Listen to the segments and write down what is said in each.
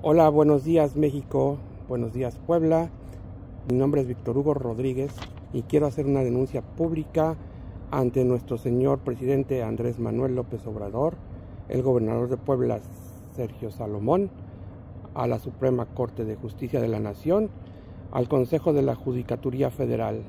Hola, buenos días México, buenos días Puebla. Mi nombre es Víctor Hugo Rodríguez y quiero hacer una denuncia pública ante nuestro señor presidente Andrés Manuel López Obrador, el gobernador de Puebla Sergio Salomón, a la Suprema Corte de Justicia de la Nación, al Consejo de la Judicatura Federal.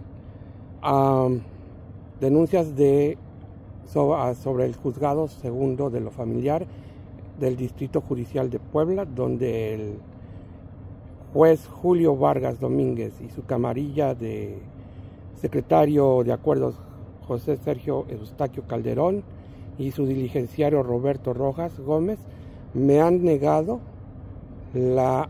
Denuncias sobre el juzgado segundo de lo familiar del Distrito Judicial de Puebla, donde el juez Julio Vargas Domínguez y su camarilla de secretario de acuerdos José Sergio Eustaquio Calderón y su diligenciario Roberto Rojas Gómez me han negado la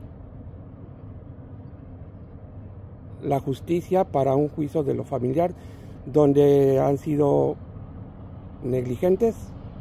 justicia para un juicio de lo familiar, donde han sido negligentes,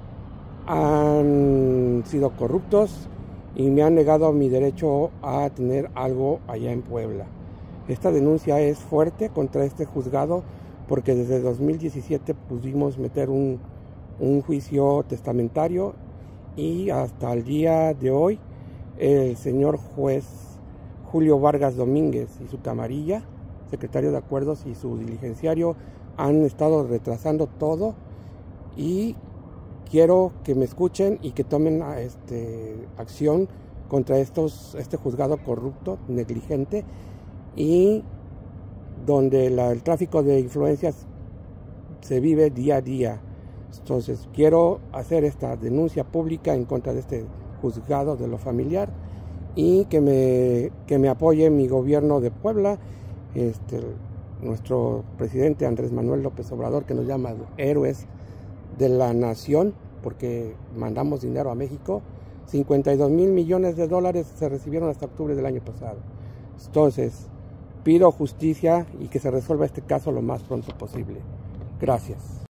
han sido corruptos y me han negado mi derecho a tener algo allá en Puebla. Esta denuncia es fuerte contra este juzgado porque desde 2017 pudimos meter un juicio testamentario y hasta el día de hoy el señor juez Julio Vargas Domínguez y su camarilla, secretario de acuerdos y su diligenciario han estado retrasando todo, y quiero que me escuchen y que tomen acción contra este juzgado corrupto, negligente, y donde el tráfico de influencias se vive día a día. Entonces quiero hacer esta denuncia pública en contra de este juzgado de lo familiar y que me apoye mi gobierno de Puebla, nuestro presidente Andrés Manuel López Obrador, que nos llama héroes de la nación porque mandamos dinero a México. 52 mil millones de dólares se recibieron hasta octubre del año pasado. Entonces pido justicia y que se resuelva este caso lo más pronto posible. Gracias.